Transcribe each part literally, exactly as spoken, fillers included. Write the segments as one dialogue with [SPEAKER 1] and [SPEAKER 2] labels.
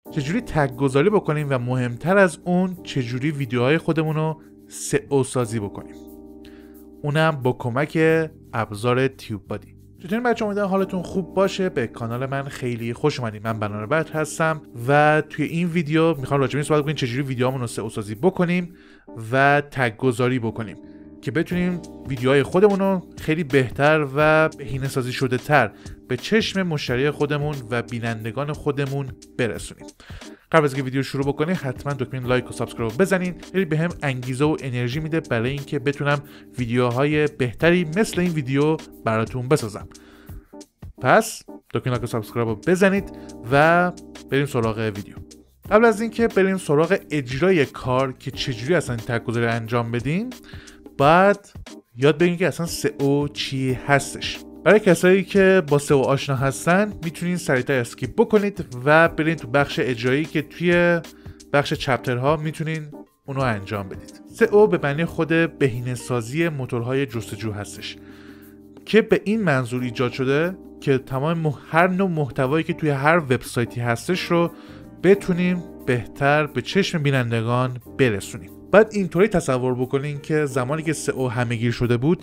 [SPEAKER 1] چجوری تگ گذاری بکنیم و مهمتر از اون چجوری ویدیوهای خودمون رو سئو سازی بکنیم، اونم با کمک ابزار تیوب بادی. چطورین بچه‌ها؟ امیدوارم حالتون خوب باشه. به کانال من خیلی خوش اومدید. من بنار بدر هستم و توی این ویدیو میخوام راجع به این صحبت کنیم چجوری ویدیوهامون رو سئو سازی بکنیم و تگ گذاری بکنیم که بتونیم ویدیوهای خودمون رو خیلی بهتر و بهینه سازی شده تر به چشم مشتری خودمون و بینندگان خودمون برسونیم. قبل از اینکه ویدیو شروع بکنید حتما دکمه لایک و سابسکرایب بزنین. خیلی بهم انگیزه و انرژی میده برای اینکه بتونم ویدیوهای بهتری مثل این ویدیو براتون بسازم. پس دکمه لایک و سابسکرایب بزنید و بریم سراغ ویدیو. قبل از اینکه بریم سراغ اجرای کار که چجوری اصلا تگ گذاری انجام بدیم، بعد یاد بگیرید که اصلا سئو چی هستش. برای کسایی که با سئو آشنا هستن میتونین سریعتر اسکیپ بکنید و برین تو بخش اجرایی که توی بخش چپترها میتونین اونو انجام بدید. سئو به معنی خود بهینه سازی موتورهای جستجو هستش که به این منظور ایجاد شده که تمام مح... هر نوع محتوایی که توی هر وبسایتی هستش رو بتونیم بهتر به چشم بینندگان برسونیم. بعد اینطوری تصور بکنین که زمانی که سئو همه‌گیر شده بود،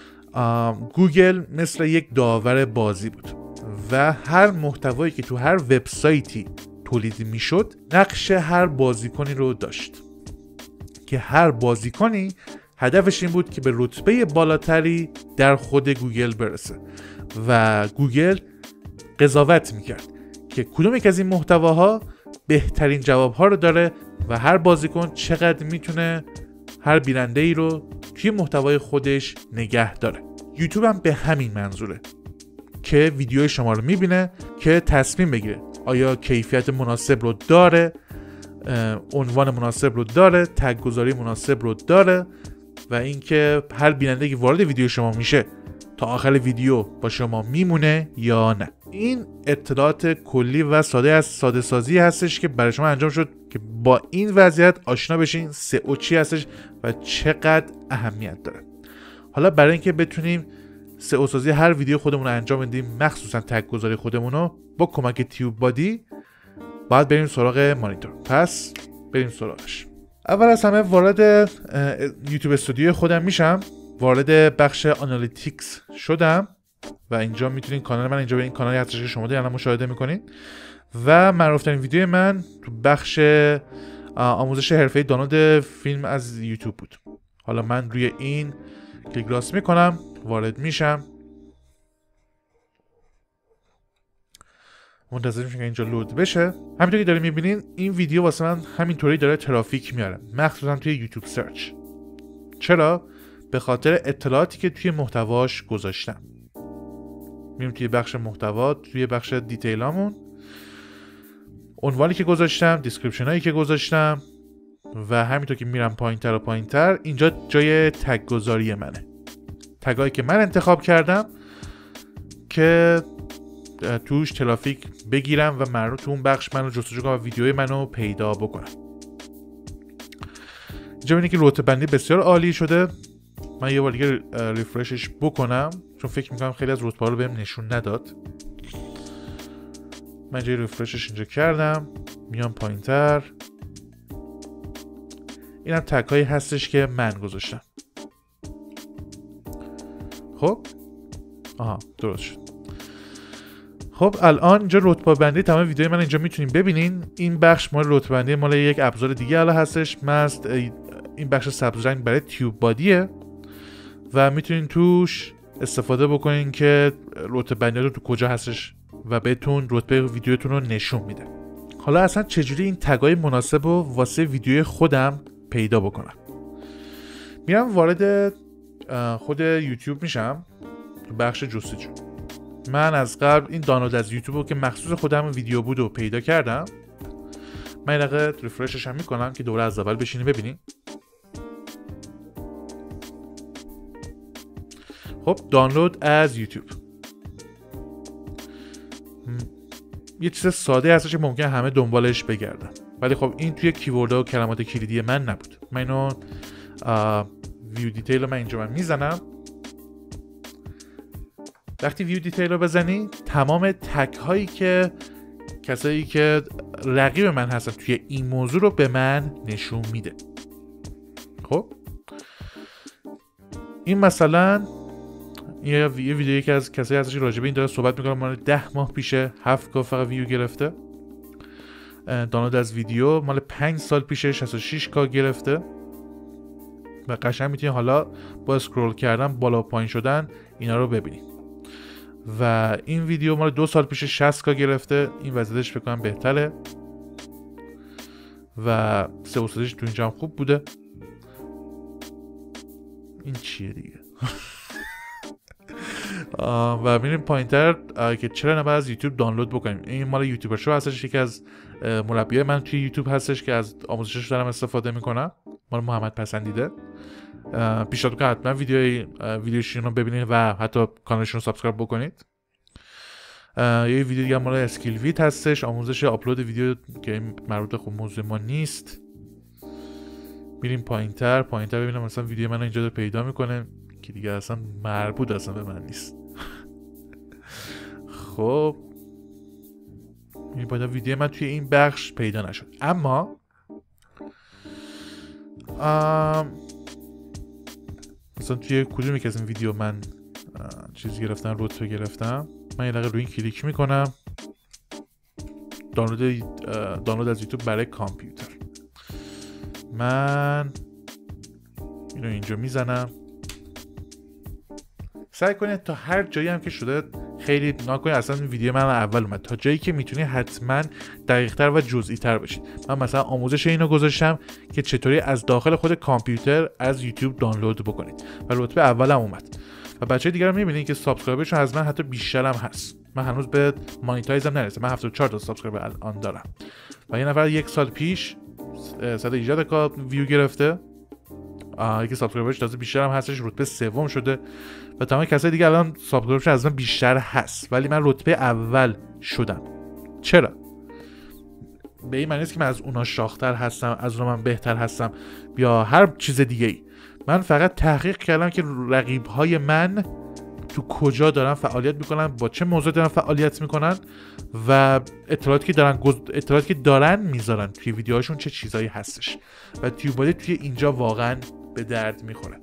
[SPEAKER 1] گوگل مثل یک داور بازی بود و هر محتوایی که تو هر وبسایتی تولید میشد نقش هر بازیکنی رو داشت که هر بازیکنی هدفش این بود که به رتبه بالاتری در خود گوگل برسه و گوگل قضاوت میکرد که کدوم یک از این محتواها بهترین جوابها رو داره و هر بازیکن چقدر میتونه هر بیننده ای رو توی محتوای خودش نگه داره. یوتیوب هم به همین منظوره که ویدیوی شما رو میبینه که تصمیم بگیره آیا کیفیت مناسب رو داره، عنوان مناسب رو داره، تگ گذاری مناسب رو داره و اینکه هر بیننده که وارد ویدیو شما میشه تا آخر ویدیو با شما میمونه یا نه. این اطلاعات کلی و ساده از ساده سازی هستش که برای شما انجام شد که با این وضعیت آشنا بشین سئو چی هستش و چقدر اهمیت داره. حالا برای اینکه بتونیم سئو سازی هر ویدیو خودمون رو انجام بدیم، مخصوصا تگ گذاری خودمون رو با کمک تیوب بادی، باید بریم سراغ مانیتور. پس بریم سراغش. اول از همه وارد یوتیوب استودیو خودم میشم، وارد بخش آنالیتیکس شدم و اینجا میتونین کانال من، اینجا به این کانالی هستش که شما دارین مشاهده میکنین و معروفترین ویدیو من تو بخش آموزش حرفه‌ای دانلود فیلم از یوتیوب بود. حالا من روی این کلیک راست میکنم، وارد میشم، منتظر میشم که اینجا لود بشه. همینطور که دارین میبینین این ویدیو واسه من همینطوری داره ترافیک میاره، مخصوصا توی یوتیوب سرچ. چرا؟ به خاطر اطلاعاتی که توی محتواش گذاشتم. میریم توی بخش محتوا، توی بخش دیتیلامون، عنوانی که گذاشتم، دیسکریپشن هایی که گذاشتم و همینطور که میرم پایینتر و پایینتر، اینجا جای تگ گذاری منه. تگایی که من انتخاب کردم که توش ترافیک بگیرم و مردم تو اون بخش منو جستجو کنم و ویدیوی منو پیدا بکنم. اینجا میبینید که رتبه بندی بسیار عالی شده. من یه بار دیگه ریفرشش بکنم چون فکر میکنم خیلی از رتبه رو بهم نشون نداد. من اینجا ریفرشش اینجا کردم، میام پایینتر. اینم تگ هایی هستش که من گذاشتم. خب آها درست شد. خب الان اینجا رتبه بندی تمام ویدیوی من اینجا میتونین ببینین. این بخش مال رتبه بندی مال یک ابزار دیگه الان هستش. مست این بخش سبز رنگ برای تیوب بادیه و میتونین توش استفاده بکنین که رتبه بندی رو تو کجا هستش و بهتون رتبه ویدیوتون رو نشون میده. حالا اصلا چجوری این تگای مناسب رو واسه ویدیوی خودم پیدا بکنم؟ میرم وارد خود یوتیوب میشم، تو بخش جستجو. من از قبل این دانلود از یوتیوب رو که مخصوص خودم ویدیو بود و پیدا کردم. من این دقیقه ریفرشش هم میکنم که دوره از اول بشینیم ببینیم. خب دانلود از یوتیوب یه چیز ساده هستش که ممکن همه دنبالش بگردن، ولی خب این توی کیوردها و کلمات کلیدی من نبود. من اینو ویو دیتیل رو من اینجا من میزنم. وقتی ویو دیتیل رو بزنی تمام تگ هایی که کسایی که رقیب من هستن توی این موضوع رو به من نشون میده. خب این مثلا یه ویدیویی که از کسایی هستش راجع به این داره صحبت میکنه، مال ده ماه پیشه هفت کا فقط ویو گرفته. دانلود از ویدیو مال پنج سال پیشه شصت و شش کا گرفته و قشنگ میتونید حالا با اسکرول کردن بالا و پایین شدن اینا رو ببینید. و این ویدیو مال دو سال پیش شصت کا گرفته، این وضعیتش فکر کنم بهتره و سه اوسادش تو اینجا هم خوب بوده. این چیه دیگه؟ و میریم پایینتر که چرا نباید از یوتیوب دانلود بکنیم. این مال یوتیوبر شو هستش، یکی از مربیای من توی یوتیوب هستش که از آموزشش دارم استفاده میکنم، مال محمد پسندیده. پیشنهاد میکنم حتما ویدیوی ویدیوشون رو ببینید و حتی کانالشون رو سابسکرایب بکنید. یه ویدیو دیگه مال اسکیل ویت هستش، آموزش آپلود ویدیو که مربوط به موضوع ما نیست. میریم پایینتر پایینتر ببینم مثلا ویدیو من اینجا رو پیدا میکنه که دیگه اصلا مربوط اصلا به من نیست. خب این باید ویدیو من توی این بخش پیدا نشد. اما آم... مثلا توی کدومی که از این ویدیو من چیز گرفتم، رتبه گرفتم، من یه دقیقه روی این کلیک میکنم، دانلود دانلود از یوتیوب برای کامپیوتر. من اینو اینجا میزنم. سعی کنید تا هر جایی هم که شده خیلی نکنید اصلا این ویدیو من اول اومد، تا جایی که میتونید حتما دقیق تر و جزئی تر بشید. من مثلا آموزش اینو گذاشتم که چطوری از داخل خود کامپیوتر از یوتیوب دانلود بکنید و رتبه اولم اومد و بچه دیگه رو میبینید که سابسکرایبرشون از من حتی بیشتر هم هست. من هنوز به مانیتایزم نرسیدم، من هفتاد و چهار تا سابسکرایبر الان دارم و یه نفر یک سال پیش صد و هجده کا ویو گرفته، یکی سابسکرایبرش تازه بیشتر هم هستش، رتبه سوم شده و تمام کسای دیگه الان سابسکرایبرش از من بیشتر هست ولی من رتبه اول شدم. چرا؟ به این معنی نیست که من از اونا شاخ‌تر هستم، از اونا من بهتر هستم یا هر چیز دیگه ای. من فقط تحقیق کردم که رقیب‌های من تو کجا دارن فعالیت میکنن، با چه موضوع دارن فعالیت میکنن و اطلاعاتی که دارن گز... اطلاعاتی که دارن میذارن توی ویدیوهاشون چه چیزایی هستش و تیوبادی توی اینجا واقعا به درد میخوره.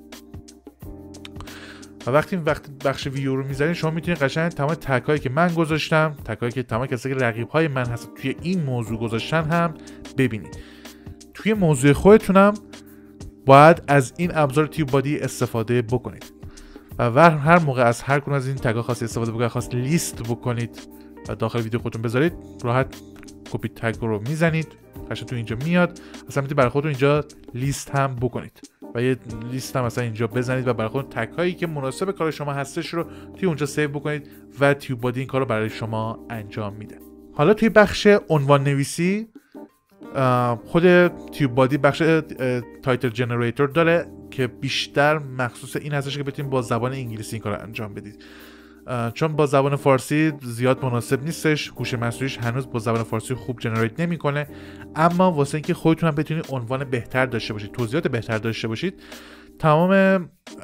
[SPEAKER 1] و وقتی وقتی بخش ویدیو رو میذارین شما میتونید قشنگ تمام تگ‌هایی که من گذاشتم، تگ‌هایی که تمام کسایی که رقیب‌های من هستن توی این موضوع گذاشتن هم ببینید. توی موضوع خودتونم باید از این ابزار تیوبادی استفاده بکنید و هر موقع از هر کدوم از این تگ‌ها خاصی استفاده بکنید، خاص لیست بکنید و داخل ویدیو خودتون بذارید، راحت کپی تگ رو میزنید، قشنگ تو اینجا میاد. اصلا میتونید برای خودتون اینجا لیست هم بکنید و یه لیست هم مثلا اینجا بزنید و برای خودتون تگ هایی که مناسب کار شما هستش رو توی اونجا سیو بکنید و تیوبادی این کار رو برای شما انجام میده. حالا توی بخش عنوان نویسی خود تیوبادی بخش تایتل جنریتور داره که بیشتر مخصوص این هستش که بتونید با زبان انگلیسی این کار رو انجام بدید، چون با زبان فارسی زیاد مناسب نیستش، هوش مصنوعیش هنوز با زبان فارسی خوب جنریت نمیکنه. اما واسه اینکه خودتون هم بتونید عنوان بهتر داشته باشید، توضیحات بهتر داشته باشید، تمام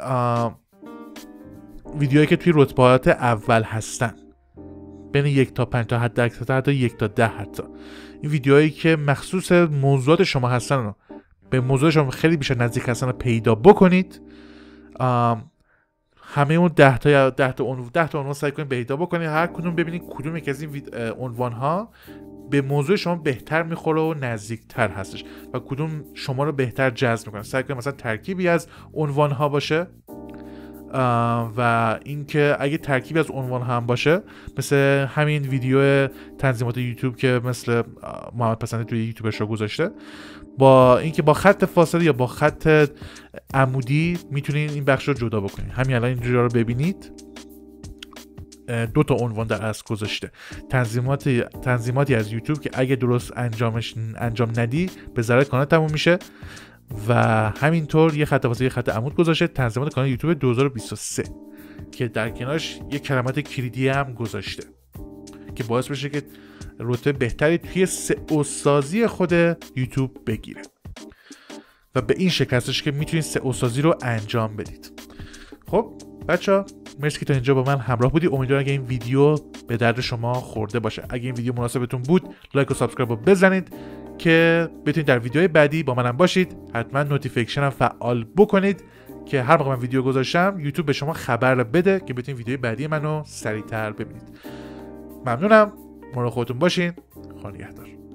[SPEAKER 1] ویدیوهایی که توی رتبات اول هستن بین یک تا پنج تا حد اکثر حتی یک تا ده حتی این ویدیوهایی که مخصوص موضوعات شما هستن رو به موضوع شما خیلی بیشتر نزدیک هستن رو پیدا بکنید. همه اون ده تا ده تا عنوان ده تا عنوان سعی کنید پیدا بکنید، هر کدوم ببینید کدوم یک از این عنوان ها به موضوع شما بهتر میخوره و نزدیکتر هستش و کدوم شما رو بهتر جذب میکنه. سعی کنید مثلا ترکیبی از عنوان ها باشه و اینکه اگه ترکیبی از عنوان هم باشه مثل همین ویدیو تنظیمات یوتیوب که مثل محمد پسندی توی یوتیوبش رو گذاشته، با اینکه با خط فاصله یا با خط عمودی میتونید این بخش رو جدا بکنید. همین الان اینجا رو ببینید دو تا عنوان در اصل گذاشته، تنظیمات تنظیماتی از یوتیوب که اگه درست انجامش انجام ندی به ضرر کانال تموم میشه و همینطور یه خط فاصله یه خط عمود گذاشته، تنظیمات کانال یوتیوب دو هزار و بیست و سه که در کنارش یه کلمات کلیدی هم گذاشته که باعث بشه که رتبه بهتری توی سئو سازی خود یوتیوب بگیره و به این شکل هستش که میتونید سئو سازی رو انجام بدید. خب بچه‌ها مرسی که تا اینجا با من همراه بودی. امیدوارم اگه این ویدیو به درد شما خورده باشه. اگه این ویدیو مناسبتون بود لایک و سابسکرایب رو بزنید که بتونید در ویدیوهای بعدی با منم باشید. حتما نوتیفیکیشن هم فعال بکنید که هر موقع من ویدیو گذاشتم یوتیوب به شما خبر بده که بتونید ویدیوهای بعدی منو سریعتر ببینید. ممنونم. مراقب خودتون باشین. خدا نگهدار.